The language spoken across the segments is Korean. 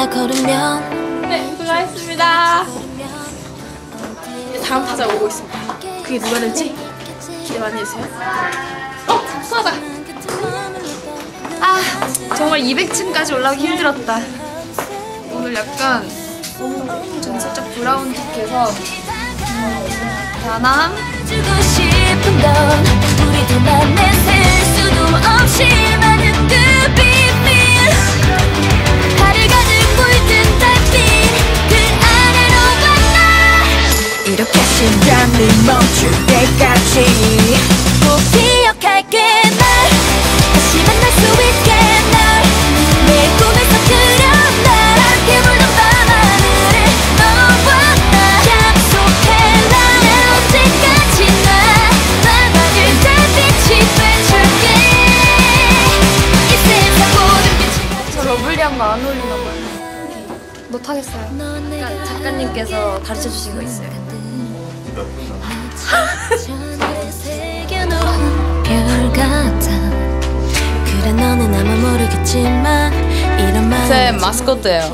네, 수고하셨습니다. 다음 타자 오고 있습니다. 그게 누가 될지 기대 많이 해주세요. 수고하다. 아, 정말 200층까지 올라오기 힘들었다. 오늘 약간 전 살짝 브라운 틱해서 다남 이렇게 시간이 멈출 때까지 꼭 기억할게 널 다시 만날 수 있게 널 내 꿈에서 그려 날 함께 물던 밤하늘을 너와 나 약속해라 언제까지나 나만을 달빛이 돼줄게 이 세상 모든 빛이 저 러블리한 거 안 어울리나 봐요. 못하겠어요. 그러니까 작가님께서 가르쳐주신 거 있어요. 제 마스코트예요.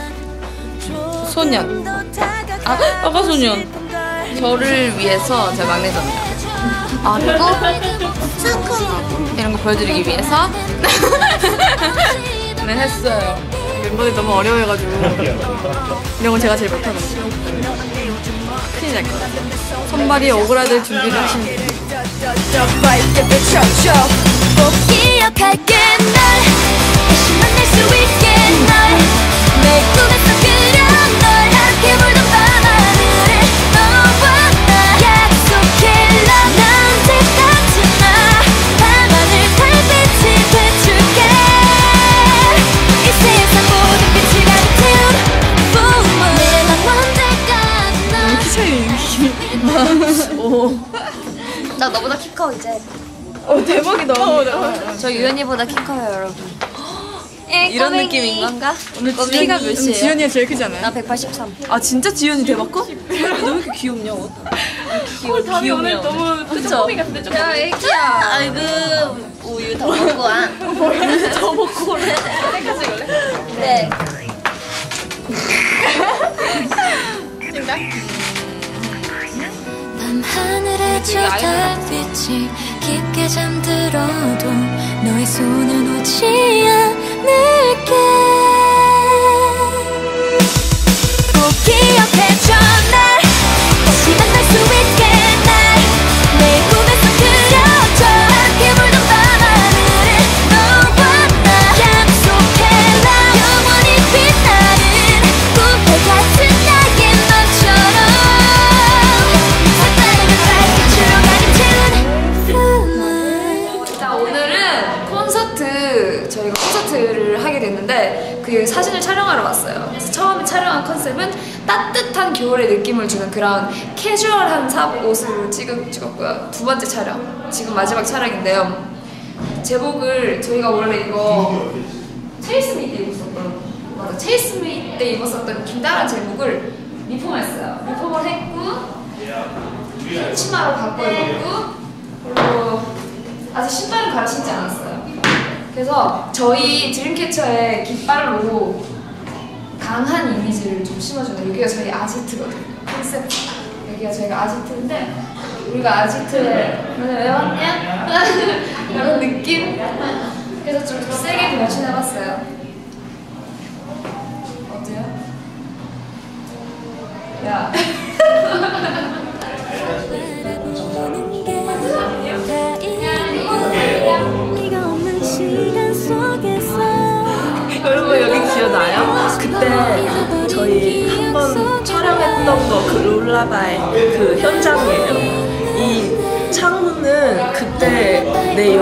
소년. 아까 소년. 저를 위해서 제 막내전이에요. 아, 그리고 상큼 이런 거 보여드리기 위해서 네, 했어요. 멤버들이 너무 어려워해가지고 이런 건 제가 제일 못하거든요. 큰일 날 것 같아요. 손발이 오그라들 준비를 하시면 돼요. 꼭 기억할게 널 다시 만날 수 있게 널 내 꿈에서 그려 널 함께 물던 밤하늘을 너와 나 약속해라 언제까지나 밤하늘 달빛이 돼줄게 이 세상 모든 빛이 가득 태운 내가 언제까지나 오. 나 너보다 키 커 이제. 대박이다. 저 유연이보다 키 커요 여러분. 이런 느낌인 건가? 오늘 키가 몇이에요? 지연이가 제일 크지 않아요? 나 183. 아 진짜 지연이 대박 커? 너 왜 이렇게 귀엽냐 옷? 답이 오늘 너무 쪼꼬미 같은데 쪼꼬미. 야 애기야. 아이고 우유 더 먹고 와. 우유 더 먹고 오래. 때까지 걸래? 네. 진짜? 밤하늘에 저 달빛이 깊게 잠들어도 너의 손을 놓지 않을게 꼭 기억해줘 날 다시 만날 수 있게 날 내 꿈에서 그려줘 함께 물던 밤하늘을 너와 나 약속해라 영원히 빛나는 꿈과 같은 나의 너처럼 자, 오늘은 저희가 콘서트를 하게 됐는데 그 사진을 촬영하러 왔어요. 그래서 처음에 촬영한 컨셉은 따뜻한 겨울의 느낌을 주는 그런 캐주얼한 옷을 찍었고요. 두 번째 촬영, 지금 마지막 촬영인데요. 제복을 저희가 원래 이거 체이스미 때 체이스미 때 입었었던 김다란 제복을 리폼했어요. 리폼을 했고 치마로 바꿔 입었고 그리고 아직 신발은 갈아 신지 않았어요. 그래서 저희 드림캐쳐의 깃발로 강한 이미지를 좀 심어주는 여기가 저희 아지트거든요. 컨셉 여기가 저희가 아지트인데 우리가 아지트에 왜 왔냐? 이런 느낌? 그래서 좀 세게 변신해봤어요. 어때요? 야 여러분 여기 기억나요? 그때 저희 한번 촬영했던 거 그 롤라바의 그 현장이에요. 이 창문은 그때 내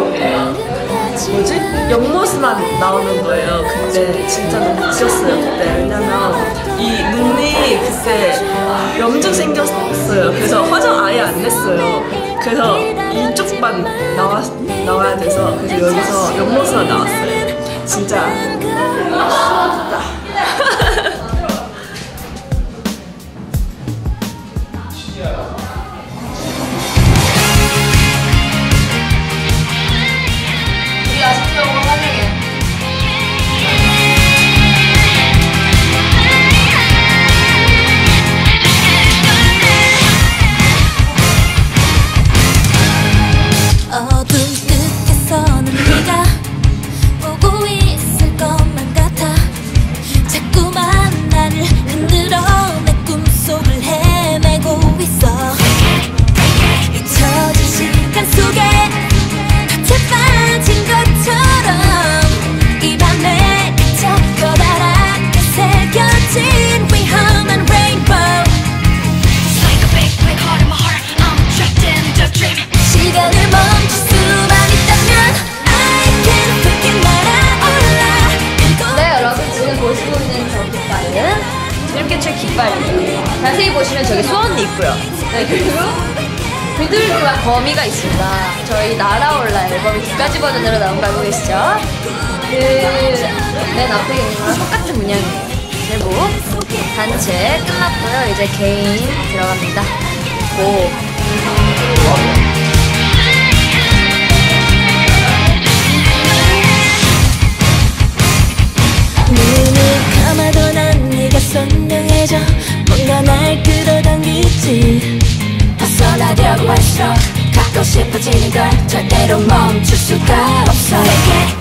옆모습만 나오는 거예요. 그때 진짜 너무 웃겼어요. 그때 왜냐면 이 눈이 그때 염증 생겼어요. 그래서 화장 아예 안 냈어요. 그래서 이쪽만 나와야 돼서 그래서 여기서 옆모습만 나왔어요. 진짜 우리 아시죠? 환영해. 드림캐쳐 깃발이에요. 자세히 보시면 저기 소원이 있고요. 네, 그리고 비둘기와 거미가 있습니다. 저희 날아올라 앨범이 2가지 버전으로 나온 거 알고 계시죠? 맨 앞에 있는 거랑 똑같은 문양이에요. 제목 단체 끝났고요. 이제 개인 들어갑니다. 오. 눈을 감아도 난 네가 선명해져 뭔가 날 끌어당기지 벗어나려고 할수록 갖고 싶어지는 걸 절대로 멈출 수가 없어.